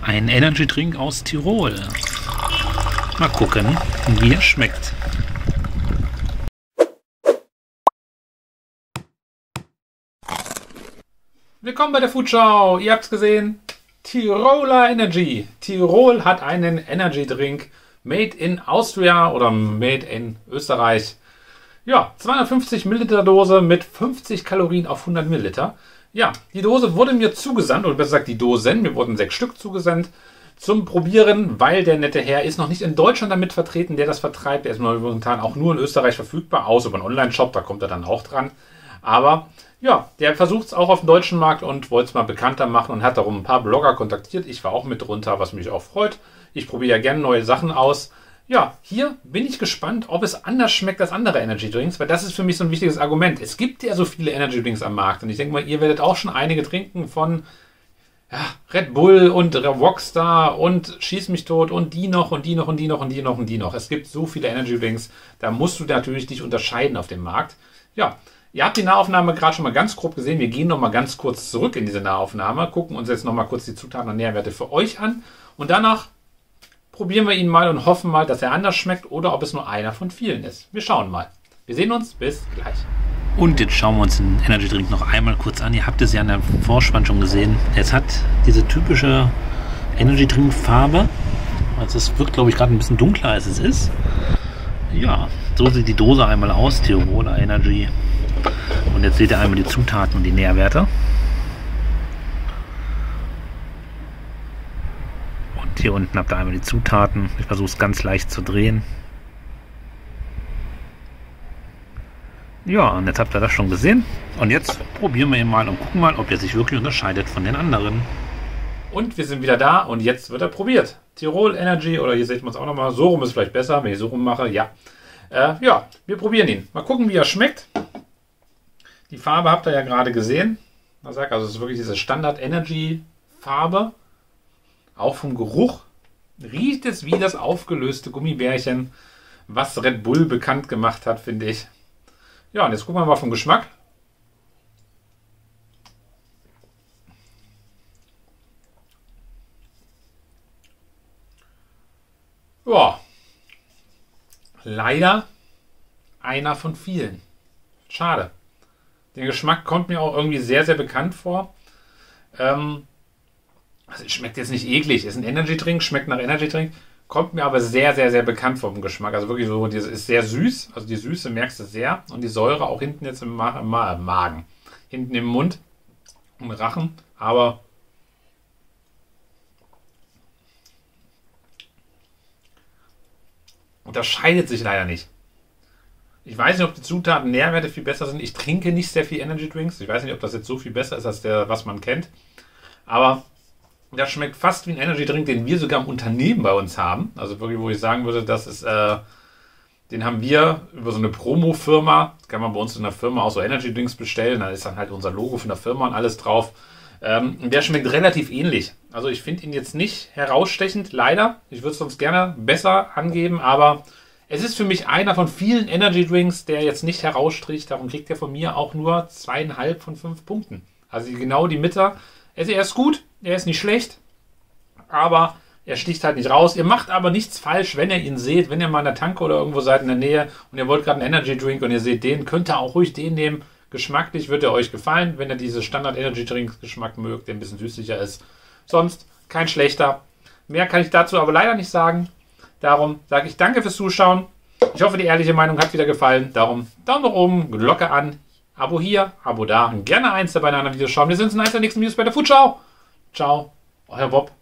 Ein Energy Drink aus Tirol. Mal gucken, wie er schmeckt. Willkommen bei der Foodschau. Ihr habt es gesehen. Tiroler Energy. Tirol hat einen Energy Drink made in Austria oder made in Österreich. Ja, 250 Milliliter Dose mit 50 Kalorien auf 100 Milliliter. Ja, die Dose wurde mir zugesandt, oder besser gesagt die Dosen, mir wurden 6 Stück zugesandt zum Probieren, weil der nette Herr ist noch nicht in Deutschland damit vertreten, der das vertreibt. Der ist momentan auch nur in Österreich verfügbar, außer über einen Online-Shop, da kommt er dann auch dran. Aber ja, der versucht es auch auf dem deutschen Markt und wollte es mal bekannter machen und hat darum ein paar Blogger kontaktiert. Ich war auch mit drunter, was mich auch freut. Ich probiere ja gerne neue Sachen aus. Ja, hier bin ich gespannt, ob es anders schmeckt als andere Energy Drinks, weil das ist für mich so ein wichtiges Argument. Es gibt ja so viele Energy Drinks am Markt und ich denke mal, ihr werdet auch schon einige trinken von Red Bull und Rockstar und Schieß mich tot und die noch und die noch und die noch und die noch und die noch. Es gibt so viele Energy Drinks, da musst du natürlich dich unterscheiden auf dem Markt. Ja, ihr habt die Nahaufnahme gerade schon mal ganz grob gesehen. Wir gehen noch mal ganz kurz zurück in diese Nahaufnahme, gucken uns jetzt noch mal kurz die Zutaten und Nährwerte für euch an und danach probieren wir ihn mal und hoffen mal, dass er anders schmeckt oder ob es nur einer von vielen ist. Wir schauen mal. Wir sehen uns, bis gleich. Und jetzt schauen wir uns den Energy Drink noch einmal kurz an. Ihr habt es ja in der Vorspann schon gesehen. Es hat diese typische Energy Drink Farbe. Also es wirkt, glaube ich, gerade ein bisschen dunkler, als es ist. Ja, so sieht die Dose einmal aus. Tiroler Energy. Und jetzt seht ihr einmal die Zutaten und die Nährwerte. Und hier unten habt ihr einmal die Zutaten. Ich versuche es ganz leicht zu drehen. Ja, und jetzt habt ihr das schon gesehen. Und jetzt probieren wir ihn mal und gucken mal, ob der sich wirklich unterscheidet von den anderen. Und wir sind wieder da und jetzt wird er probiert. Tirol Energy, oder hier seht man es auch nochmal. So rum ist vielleicht besser, wenn ich so rum mache. Ja. Ja, wir probieren ihn. Mal gucken, wie er schmeckt. Die Farbe habt ihr ja gerade gesehen. Also es ist wirklich diese Standard Energy Farbe. Auch vom Geruch riecht es wie das aufgelöste Gummibärchen, was Red Bull bekannt gemacht hat, finde ich. Ja, und jetzt gucken wir mal vom Geschmack. Ja, leider einer von vielen. Schade. Der Geschmack kommt mir auch irgendwie sehr, sehr bekannt vor. Also es schmeckt jetzt nicht eklig. Ist ein Energy Drink, schmeckt nach Energy Drink. Kommt mir aber sehr, sehr, sehr bekannt vom Geschmack. Also wirklich so, das ist sehr süß. Also die Süße merkst du sehr. Und die Säure auch hinten jetzt im Magen. Hinten im Mund, im Rachen. Aber unterscheidet sich leider nicht. Ich weiß nicht, ob die Zutaten, Nährwerte viel besser sind. Ich trinke nicht sehr viel Energy Drinks. Ich weiß nicht, ob das jetzt so viel besser ist als der, was man kennt. Aber das schmeckt fast wie ein Energy Drink, den wir sogar im Unternehmen bei uns haben. Also wirklich, wo ich sagen würde, das ist, den haben wir über so eine Promo-Firma. Kann man bei uns in der Firma auch so Energy Drinks bestellen. Da ist dann halt unser Logo von der Firma und alles drauf. Der schmeckt relativ ähnlich. Also ich finde ihn jetzt nicht herausstechend, leider. Ich würde es sonst gerne besser angeben, aber es ist für mich einer von vielen Energy Drinks, der jetzt nicht herausstricht. Darum kriegt er von mir auch nur 2,5 von 5 Punkten. Also genau die Mitte. Er ist gut, er ist nicht schlecht, aber er sticht halt nicht raus. Ihr macht aber nichts falsch, wenn ihr ihn seht, wenn ihr mal in der Tanke oder irgendwo seid in der Nähe und ihr wollt gerade einen Energy Drink und ihr seht den, könnt ihr auch ruhig den nehmen. Geschmacklich wird er euch gefallen, wenn ihr diese Standard Energy Drink Geschmack mögt, der ein bisschen süßlicher ist. Sonst kein schlechter. Mehr kann ich dazu aber leider nicht sagen. Darum sage ich danke fürs Zuschauen. Ich hoffe, die ehrliche Meinung hat wieder gefallen. Darum Daumen nach oben, Glocke an. Abo hier, Abo da und gerne eins der beiden anderen Videos schauen. Wir sehen uns in eins der nächsten Videos bei der Foodschau. Ciao, euer Bob.